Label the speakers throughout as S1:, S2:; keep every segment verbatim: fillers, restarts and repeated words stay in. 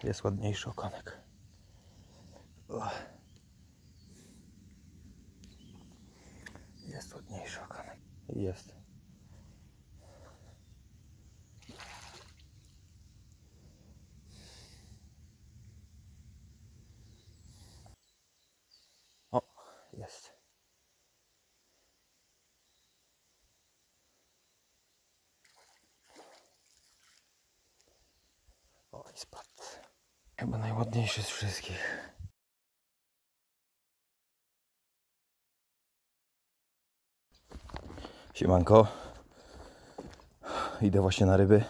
S1: Jest ładniejszy okonek. Jest ładniejszy okonek. Jest. O, jest. O, i spadł. Chyba najładniejszy z wszystkich. Siemanko. Idę właśnie na ryby.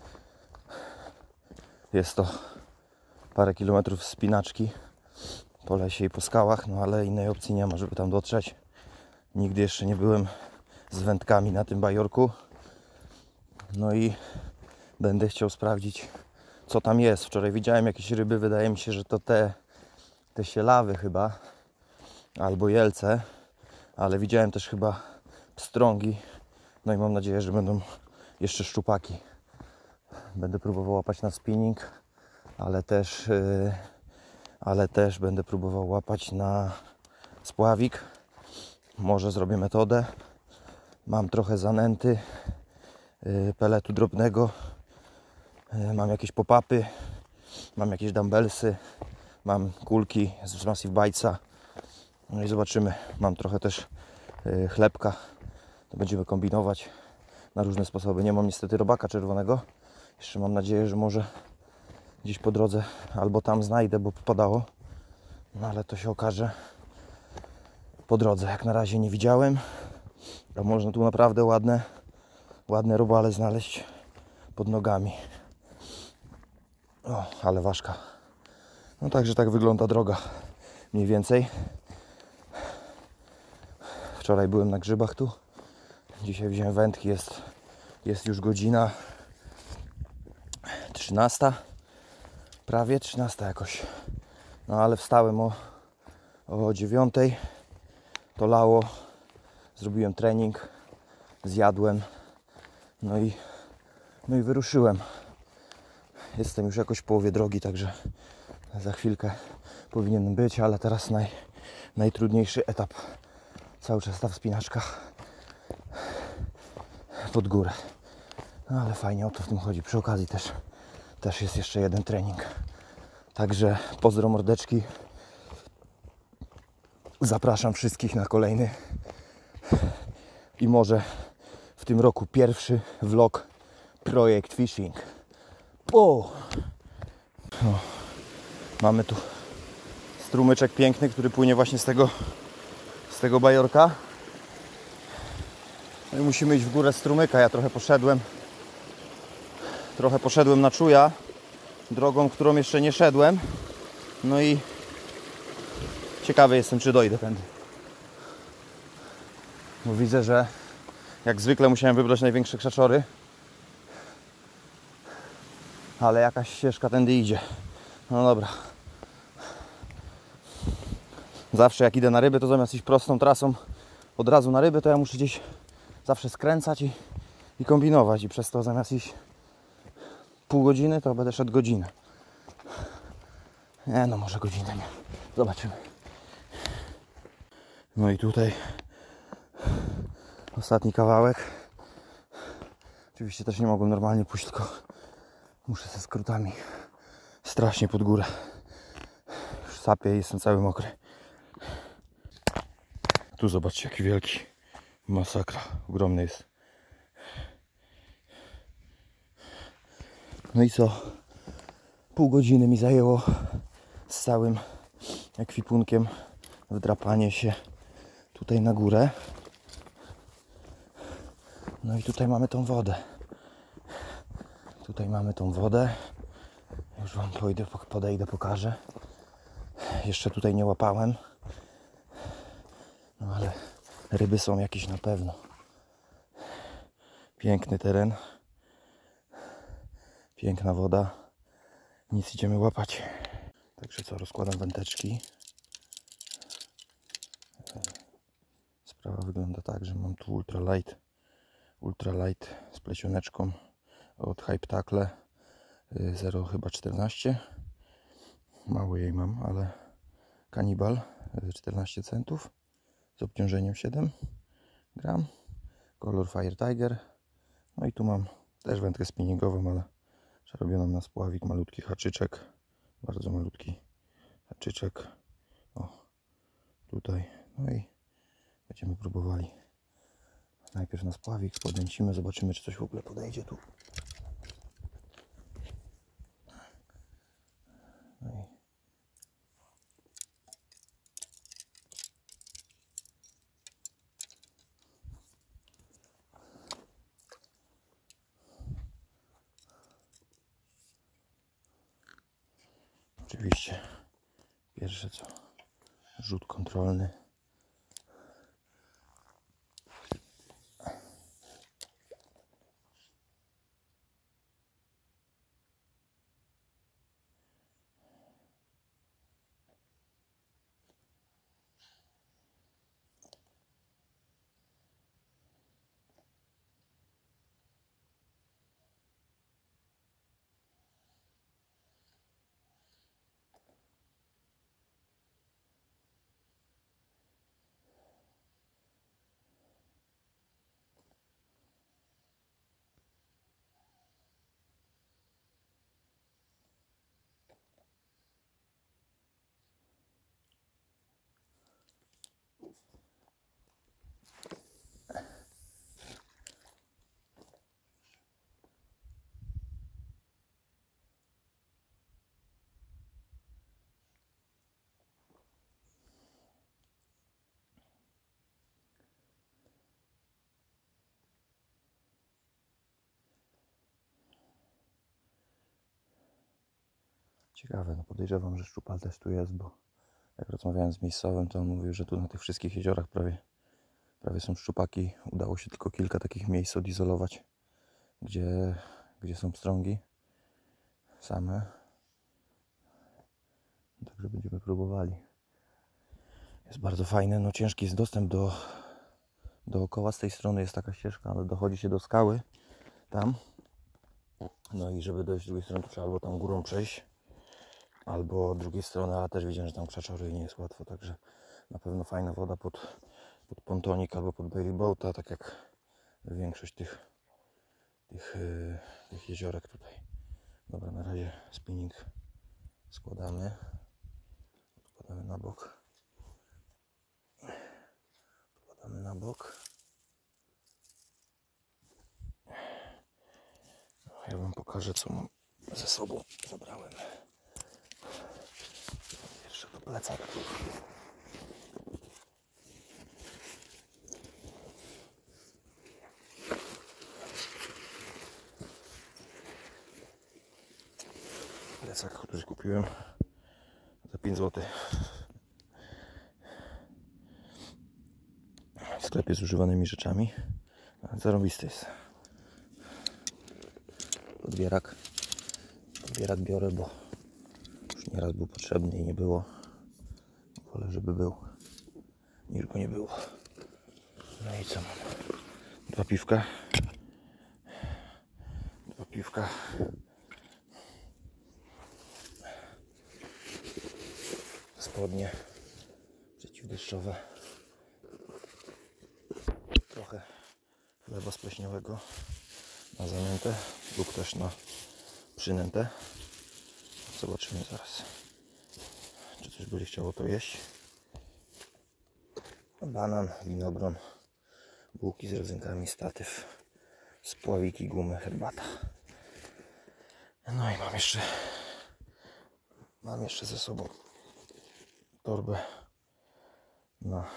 S1: Jest to parę kilometrów wspinaczki po lesie i po skałach, no ale innej opcji nie ma, żeby tam dotrzeć. Nigdy jeszcze nie byłem z wędkami na tym bajorku. No i będę chciał sprawdzić, co tam jest. Wczoraj widziałem jakieś ryby, wydaje mi się, że to te, te sielawy chyba, albo jelce, ale widziałem też chyba pstrągi. No i mam nadzieję, że będą jeszcze szczupaki. Będę próbował łapać na spinning, ale też, yy, ale też będę próbował łapać na spławik. Może zrobię metodę. Mam trochę zanęty, yy, peletu drobnego. Yy, mam jakieś pop-upy, mam jakieś dumbbellsy, mam kulki z Massive Bitesa. No i zobaczymy. Mam trochę też yy, chlebka. To będziemy kombinować na różne sposoby. Nie mam niestety robaka czerwonego. Jeszcze mam nadzieję, że może gdzieś po drodze albo tam znajdę, bo popadało. No ale to się okaże po drodze. Jak na razie nie widziałem. A można tu naprawdę ładne, ładne robale znaleźć pod nogami. O, ale ważka. No także tak wygląda droga. Mniej więcej. Wczoraj byłem na grzybach tu. Dzisiaj wziąłem wędki. Jest, jest już godzina trzynasta. Prawie trzynasta jakoś. No ale wstałem o, o dziewiątej. To lało. Zrobiłem trening. Zjadłem. No i, no i wyruszyłem. Jestem już jakoś w połowie drogi, także za chwilkę powinienem być, ale teraz naj, najtrudniejszy etap. Cały czas ta wspinaczka pod górę. No ale fajnie, o to w tym chodzi. Przy okazji też, też jest jeszcze jeden trening. Także pozdro mordeczki. Zapraszam wszystkich na kolejny i może w tym roku pierwszy vlog Projekt Fishing. O! No, mamy tu strumyczek piękny, który płynie właśnie z tego z tego bajorka. No i musimy iść w górę strumyka. Ja trochę poszedłem trochę poszedłem na czuja drogą, którą jeszcze nie szedłem. No i ciekawy jestem, czy dojdę tędy. Bo widzę, że jak zwykle musiałem wybrać największe krzaczory, ale jakaś ścieżka tędy idzie. No dobra. Zawsze jak idę na ryby, to zamiast iść prostą trasą od razu na ryby, to ja muszę gdzieś zawsze skręcać i, i kombinować. I przez to zamiast iść pół godziny, to będę szedł godzinę. Nie no, może godzinę nie. Zobaczymy. No i tutaj ostatni kawałek. Oczywiście też nie mogłem normalnie pójść, tylko muszę ze skrótami strasznie pod górę. Już sapię i jestem cały mokry. Tu zobaczcie, jaki wielki. Masakra. Ogromny jest. No i co? Pół godziny mi zajęło z całym ekwipunkiem wdrapanie się tutaj na górę. No i tutaj mamy tą wodę. Tutaj mamy tą wodę. Już wam pójdę, podejdę, pokażę. Jeszcze tutaj nie łapałem. No ale ryby są jakieś na pewno. Piękny teren. Piękna woda. Nic, idziemy łapać. Także co, rozkładam wędeczki. Sprawa wygląda tak, że mam tu ultralight. Ultralight z plecioneczką od Hype Tackle zero chyba czternaście. Mało jej mam, ale Kanibal czternaście centów z obciążeniem siedem gram. Kolor Fire Tiger. No i tu mam też wędkę spinningową, ale przerobioną na spławik, malutki haczyczek, bardzo malutki haczyczek. O, tutaj. No i będziemy próbowali. Najpierw na spławik podęcimy, zobaczymy, czy coś w ogóle podejdzie tu. No i oczywiście pierwsze co, rzut kontrolny. Ciekawe, no podejrzewam, że szczupal też tu jest, bo jak rozmawiałem z miejscowym, to on mówił, że tu na tych wszystkich jeziorach prawie, prawie są szczupaki. Udało się tylko kilka takich miejsc odizolować, gdzie, gdzie są pstrągi same. Także będziemy próbowali. Jest bardzo fajne, no ciężki jest dostęp do dookoła. Z tej strony jest taka ścieżka, ale dochodzi się do skały tam. No i żeby dojść z drugiej strony, to trzeba albo tam górą przejść, albo od drugiej strony, a też widziałem, że tam krzaczory i nie jest łatwo, także na pewno fajna woda pod, pod pontonik albo pod bailey boata, tak jak większość tych, tych, yy, tych jeziorek tutaj. Dobra, na razie spinning składamy, odkładamy na bok, odkładamy na bok. Ja wam pokażę, co mam ze sobą. Zabrałem jeszcze do plecaka. Plecak, który kupiłem za pięć złotych w sklepie z używanymi rzeczami. Zarąbisty jest. Podbierak. Podbierak biorę, bo już nieraz był potrzebny i nie było. Wolę, żeby był, niż go nie było. No i co mam? Dwa piwka. Dwa piwka. Spodnie przeciwdeszczowe. Trochę chleba spleśniałego na zanętę lub też na przynętę. Zobaczymy zaraz, czy coś będzie chciało to jeść. Banan, winogron, bułki z rodzynkami, statyw, spławiki, gumy, herbata. No i mam jeszcze mam jeszcze ze sobą torbę na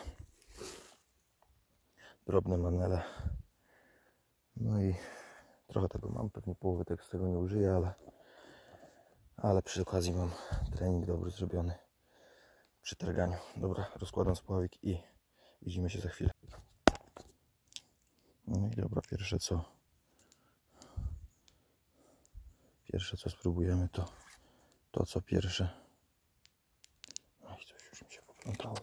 S1: drobne manele. No i trochę tego mam, pewnie połowę tego z tego nie użyję, ale ale przy okazji mam trening dobry zrobiony przy targaniu. Dobra, rozkładam spławik i widzimy się za chwilę. No i dobra, pierwsze co pierwsze co spróbujemy to to co pierwsze. No i coś już mi się poplątało.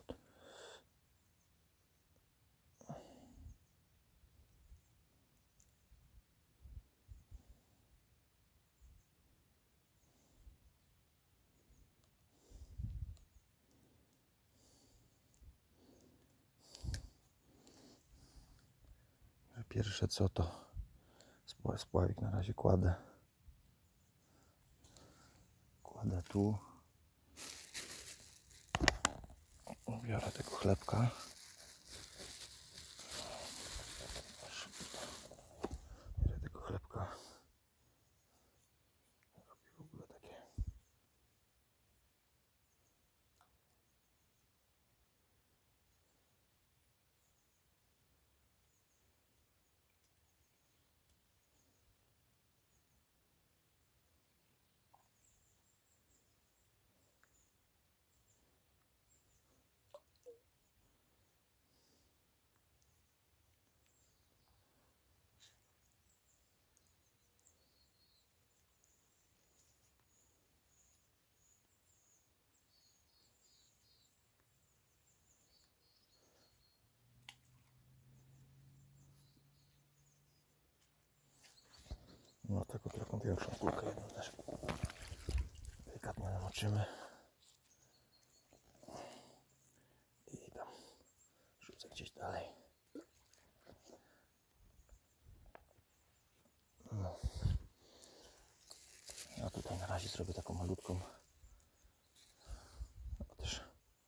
S1: Pierwsze co to spławik na razie kładę. Kładę tu. Biorę tego chlebka. Biorę tego chlebka. Robię w ogóle takie. No taką taką większą kulkę jedną też delikatnie namoczymy i tam rzucę gdzieś dalej. No. Ja tutaj na razie zrobię taką malutką. No też.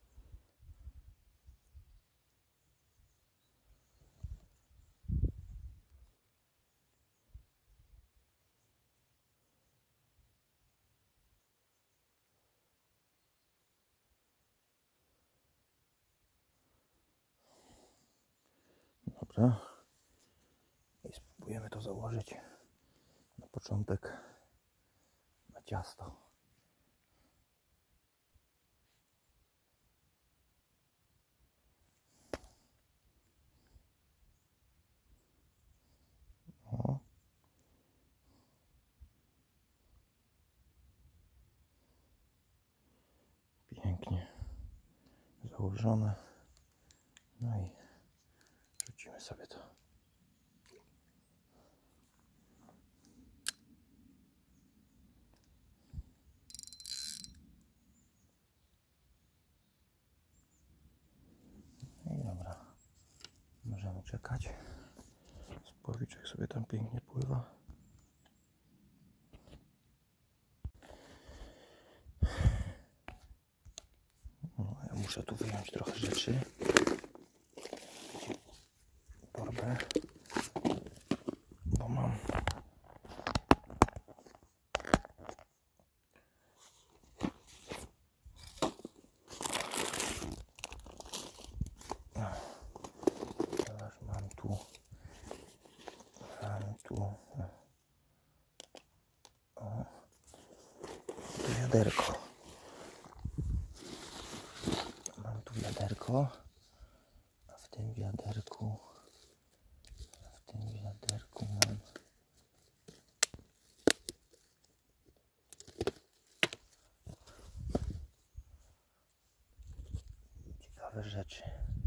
S1: Dobra. I spróbujemy to założyć na początek na ciasto. O. Pięknie założone. No i rzucimy sobie to. I dobra. Możemy czekać. Spławiczek sobie tam pięknie pływa. No, ja muszę tu wyjąć trochę rzeczy. Torbę. Bo mam teraz mam tu mam tu o, tu wiaderko. Mam tu wiaderko, a w tym wiaderku a w tym wiaderku mam ciekawe rzeczy.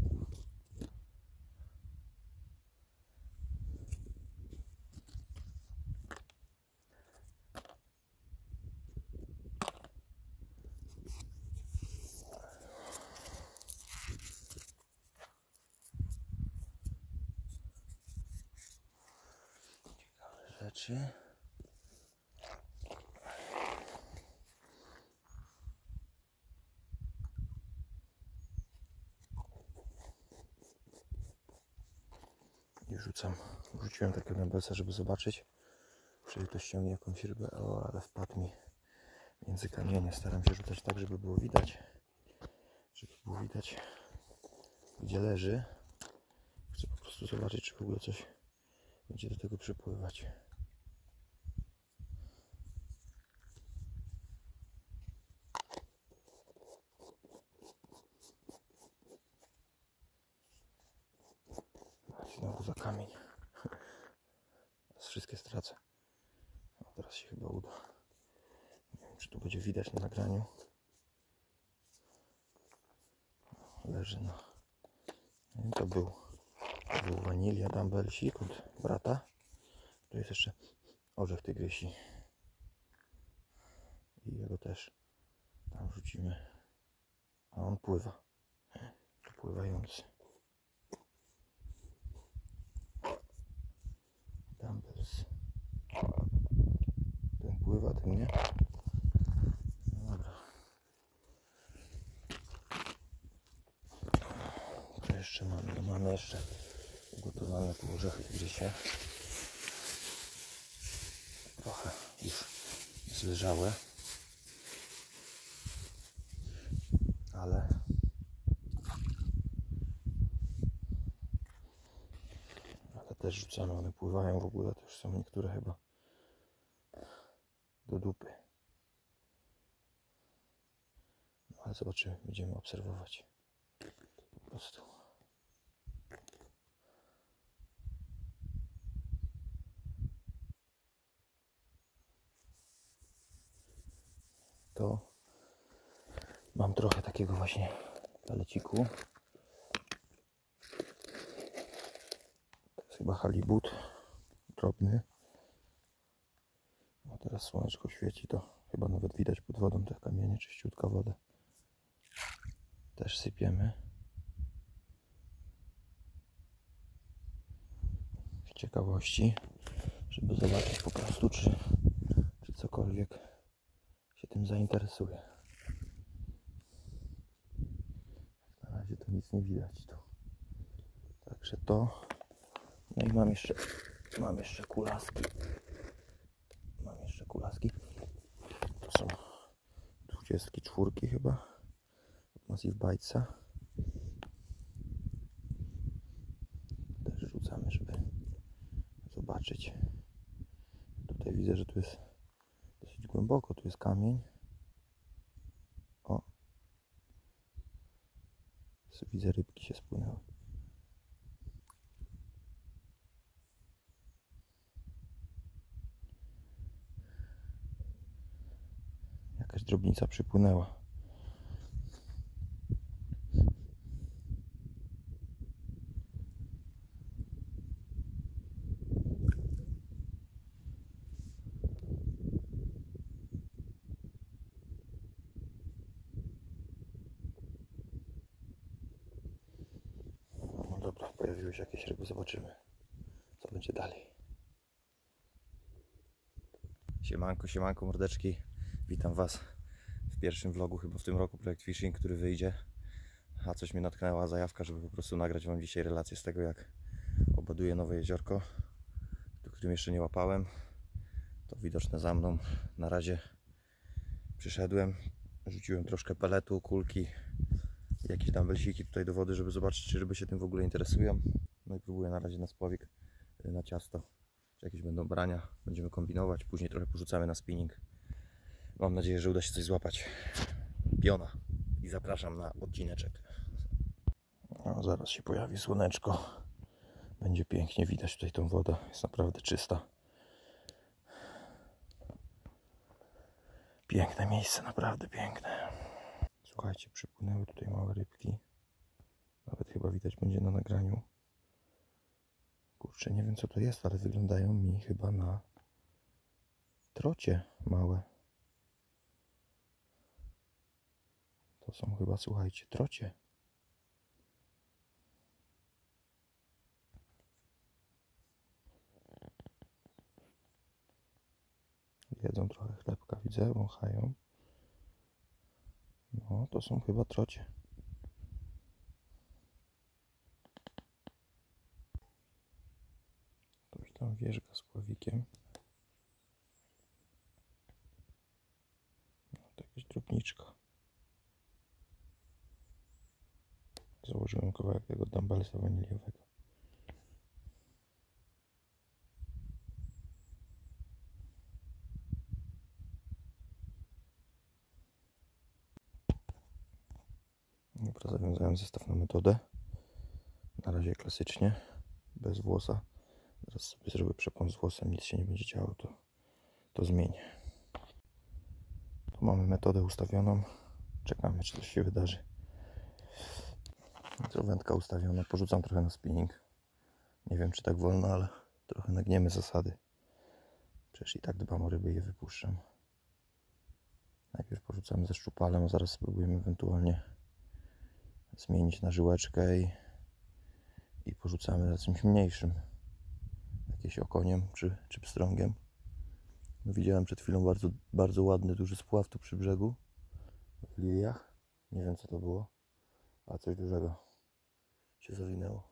S1: Rzeczy. I rzucam. Wrzuciłem takiego nabelsa, żeby zobaczyć, czy to ściągnie jakąś rybę. O, ale wpadł mi między kamienie. Staram się rzucać tak, żeby było widać. Żeby było widać, gdzie leży. Chcę po prostu zobaczyć, czy w ogóle coś będzie do tego przypływać. Znowu za kamień. Teraz wszystkie stracę. No, teraz się chyba uda. Nie wiem, czy tu będzie widać na nagraniu. Leży na... To był, to był wanilia dumbbellsik od brata. Tu jest jeszcze orzech tygrysi. I jego też tam wrzucimy. A on pływa. Pływający. pływa tym, nie? Dobra. Co jeszcze mamy? No mamy jeszcze ugotowane tu orzechy w grzysie. Trochę już zleżałe. Ale ale też rzucamy, one pływają w ogóle, to już są niektóre chyba do dupy. No ale zobaczymy, będziemy obserwować. Po prostu. To mam trochę takiego właśnie paleciku. To jest chyba halibut drobny. A teraz słoneczko świeci, to chyba nawet widać pod wodą te kamienie, czyściutka woda. Też sypiemy. Z ciekawości, żeby zobaczyć po prostu, czy, czy cokolwiek się tym zainteresuje. Na razie to nic nie widać tu. Także to. No i mam jeszcze, mam jeszcze kulaski. Mam jeszcze kulaski. To są dwudziestki czwórki chyba. Massive Bitesa. Też rzucamy, żeby zobaczyć. Tutaj widzę, że tu jest dosyć głęboko. Tu jest kamień. O. Widzę, rybki się spłynęły. Jakaś drobnica przypłynęła. No dobra, pojawiły się jakieś ryby, zobaczymy, co będzie dalej. Siemanko, siemanko mordeczki. Witam Was w pierwszym vlogu chyba w tym roku Projekt Fishing, który wyjdzie. A coś mnie natknęła zajawka, żeby po prostu nagrać Wam dzisiaj relację z tego, jak obaduję nowe jeziorko, do którym jeszcze nie łapałem. To widoczne za mną. Na razie przyszedłem, rzuciłem troszkę peletu, kulki, jakieś dumbbellsiki tutaj do wody, żeby zobaczyć, czy ryby się tym w ogóle interesują. No i próbuję na razie na spławik, na ciasto, czy jakieś będą brania. Będziemy kombinować, później trochę porzucamy na spinning. Mam nadzieję, że uda się coś złapać. Piona. I zapraszam na odcineczek. No, zaraz się pojawi słoneczko. Będzie pięknie widać tutaj tą wodę. Jest naprawdę czysta. Piękne miejsce, naprawdę piękne. Słuchajcie, przypłynęły tutaj małe rybki. Nawet chyba widać będzie na nagraniu. Kurczę, nie wiem co to jest, ale wyglądają mi chyba na trocie małe. To są chyba, słuchajcie, trocie. Jedzą trochę chlebka, widzę, wąchają. No, to są chyba trocie. Ktoś tam wierzga z pławikiem. No, to jakaś drobniczka. Założyłem kawałek tego dumbbellsa waniliowego. Dobra, zawiązałem zestaw na metodę. Na razie klasycznie, bez włosa. Zaraz sobie zrobię przepon z włosem, nic się nie będzie działo, to, to zmienię. Tu mamy metodę ustawioną. Czekamy, czy coś się wydarzy. Wędka ustawiona, porzucam trochę na spinning. Nie wiem, czy tak wolno, ale trochę nagniemy zasady. Przecież i tak dbam o ryby i je wypuszczam. Najpierw porzucamy ze szczupalem, a zaraz spróbujemy ewentualnie zmienić na żyłeczkę i, i porzucamy za czymś mniejszym. Jakieś okoniem czy, czy pstrągiem. Widziałem przed chwilą bardzo, bardzo ładny, duży spław tu przy brzegu w liliach. Nie wiem co to było, a coś dużego się zawinęło.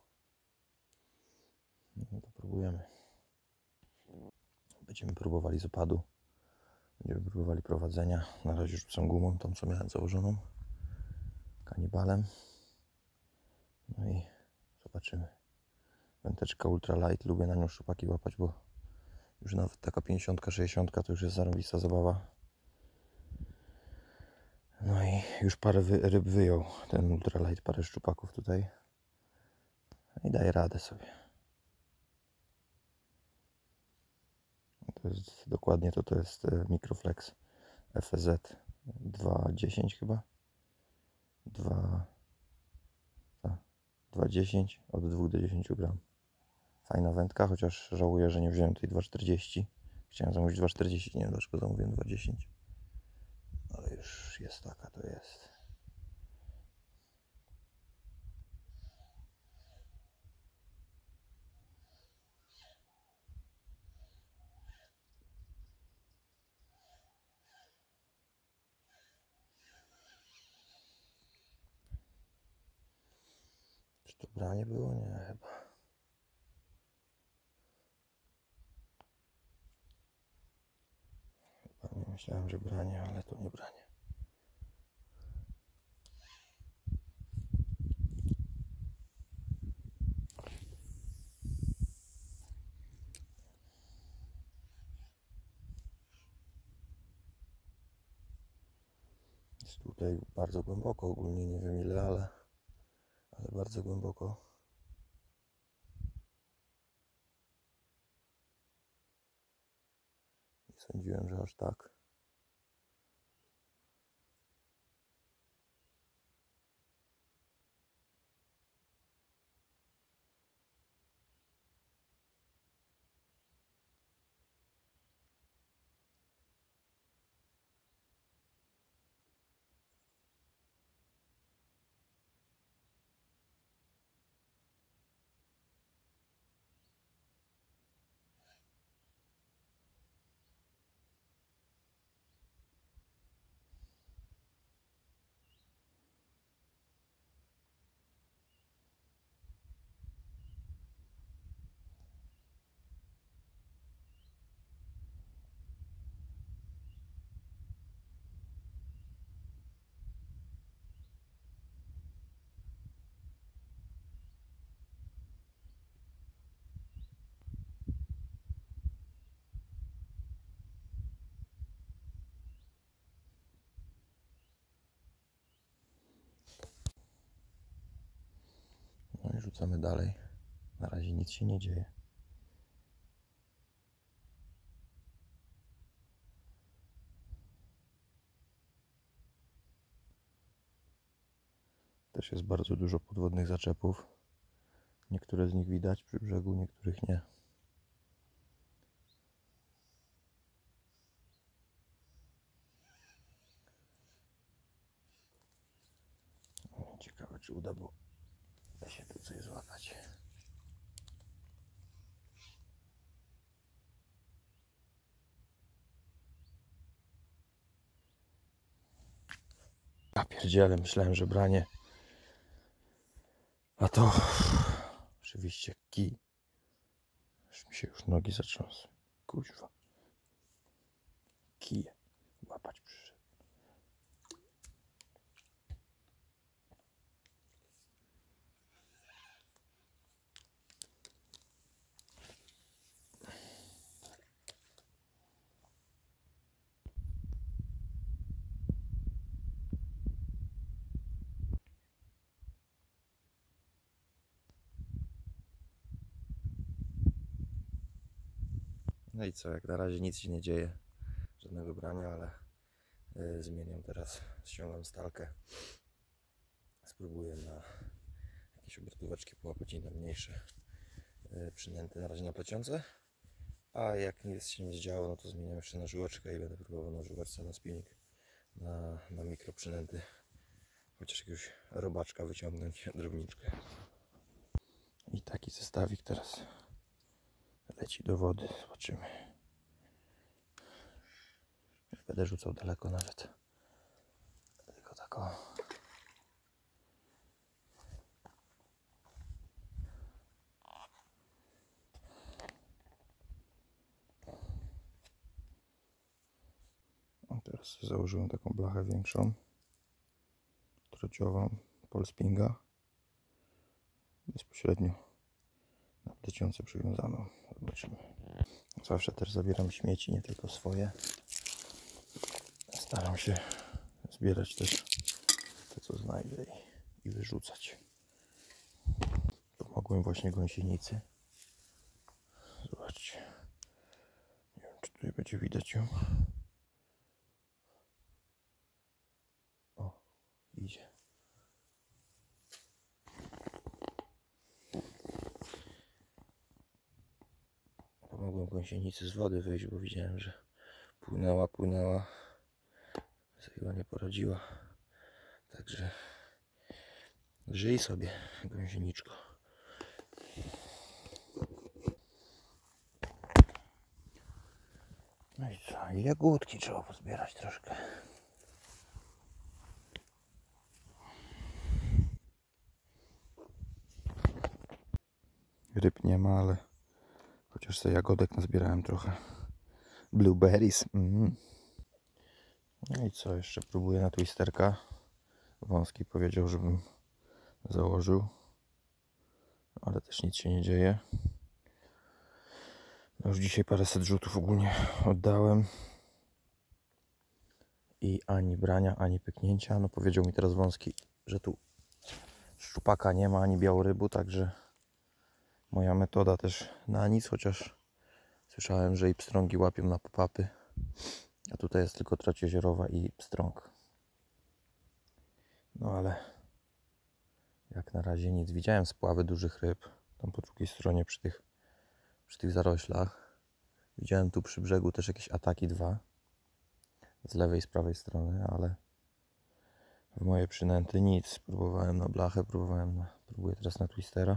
S1: No to próbujemy. Będziemy próbowali z opadu. Będziemy próbowali prowadzenia. Na razie rzucam gumą, tą co miałem założoną. Kanibalem. No i zobaczymy. Wędeczka ultralight. Lubię na nią szczupaki łapać, bo już nawet taka pięćdziesiątka, sześćdziesiątka to już jest zarąbista zabawa. No i już parę wy, ryb wyjął ten ultralight, parę szczupaków tutaj. I daje radę sobie. To jest, dokładnie to to jest Microflex F E Z dwa dziesięć chyba. dwa dziesięć od dwóch do dziesięciu gram. Fajna wędka, chociaż żałuję, że nie wziąłem tej dwa czterdzieści. Chciałem zamówić dwa czterdzieści, nie wiem dlaczego zamówiłem dwa dziesięć. Ale już jest taka, to jest. Czy to branie było? Nie, chyba. Chyba nie myślałem, że branie, ale to nie branie. Jest tutaj bardzo głęboko, ogólnie nie wiem ile, ale, ale bardzo głęboko. Nie sądziłem, że aż tak. No i rzucamy dalej. Na razie nic się nie dzieje. Też jest bardzo dużo podwodnych zaczepów. Niektóre z nich widać przy brzegu, niektórych nie. Ciekawe, czy uda, bo da się tu coś złapać. A pierdziele, myślałem, że branie. A to oczywiście kij. Aż mi się już nogi zatrząsły. Kuźwa. Kije. Łapać przyszedł. No i co, jak na razie nic się nie dzieje. Żadnego brania, ale y, zmieniam teraz. Ściągam stalkę. Spróbuję na jakieś obrotóweczki połapać i na mniejsze y, przynęty na razie na plecionce. A jak nic się nie zdziało, no to zmieniam jeszcze na żyłeczkę i będę próbował na żyłeczce, na spinning, na, na mikroprzynęty. Chociaż jakiegoś robaczka wyciągnąć, drobniczkę. I taki zestawik teraz leci do wody. Zobaczymy. Nie będę rzucał daleko nawet. Tylko tak o. Teraz założyłem taką blachę większą, trociową, Polspinga, bezpośrednio na pleciące przywiązaną. Zobaczymy. Zawsze też zabieram śmieci, nie tylko swoje. Staram się zbierać też to, co znajdę i, i wyrzucać. Pomogłem właśnie gąsienicy. Zobaczcie. Nie wiem, czy tutaj będzie widać ją. O, idzie. Pomogłem gąsienicy z wody wyjść, bo widziałem, że płynęła, płynęła. Chyba nie poradziła. Także żyj sobie, gąsieniczko. No i co? I jagódki trzeba pozbierać troszkę. Ryb nie ma, ale chociaż sobie jagodek nazbierałem trochę. Blueberries. Mm. No i co? Jeszcze próbuję na twisterka. Wąski powiedział, żebym założył. Ale też nic się nie dzieje. No już dzisiaj paręset rzutów ogólnie oddałem. I ani brania, ani pyknięcia. No powiedział mi teraz Wąski, że tu szczupaka nie ma, ani białorybu, także moja metoda też na nic, chociaż słyszałem, że i pstrągi łapią na pop-upy. A tutaj jest tylko troć jeziorowa i pstrąg. No ale jak na razie nic. Widziałem spławy dużych ryb. Tam po drugiej stronie przy tych, przy tych zaroślach. Widziałem tu przy brzegu też jakieś ataki dwa. Z lewej i z prawej strony, ale w moje przynęty nic. Próbowałem na blachę, próbowałem na, próbuję teraz na twistera.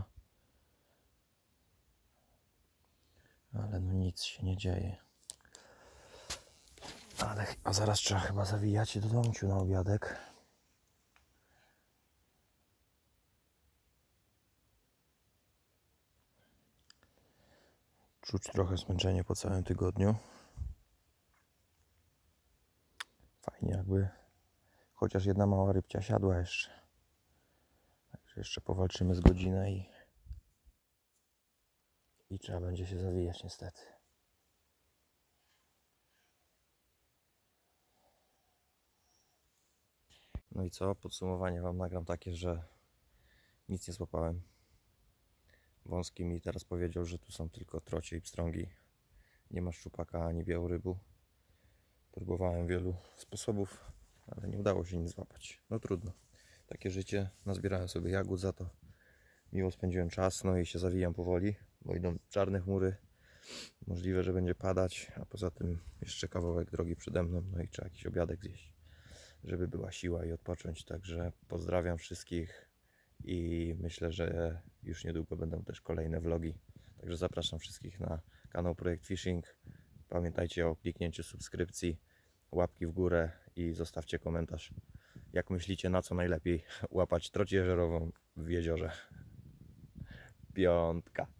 S1: Ale no nic się nie dzieje. Ale a zaraz trzeba chyba zawijać się do domciu na obiadek. Czuć trochę zmęczenie po całym tygodniu. Fajnie jakby chociaż jedna mała rybcia siadła jeszcze. Także jeszcze powalczymy z godzinę i, i trzeba będzie się zawijać niestety. No i co? Podsumowanie wam nagram takie, że nic nie złapałem. Wąski mi teraz powiedział, że tu są tylko trocie i pstrągi. Nie ma szczupaka ani białorybu. Próbowałem wielu sposobów, ale nie udało się nic złapać. No trudno. Takie życie. Nazbierałem sobie jagód za to. Miło spędziłem czas, no i się zawijam powoli, bo idą czarne chmury. Możliwe, że będzie padać, a poza tym jeszcze kawałek drogi przede mną, no i trzeba jakiś obiadek zjeść, żeby była siła i odpocząć. Także pozdrawiam wszystkich i myślę, że już niedługo będą też kolejne vlogi. Także zapraszam wszystkich na kanał Projekt Fishing. Pamiętajcie o kliknięciu subskrypcji, łapki w górę i zostawcie komentarz. Jak myślicie, na co najlepiej łapać troć jeziorową w jeziorze? Piątka.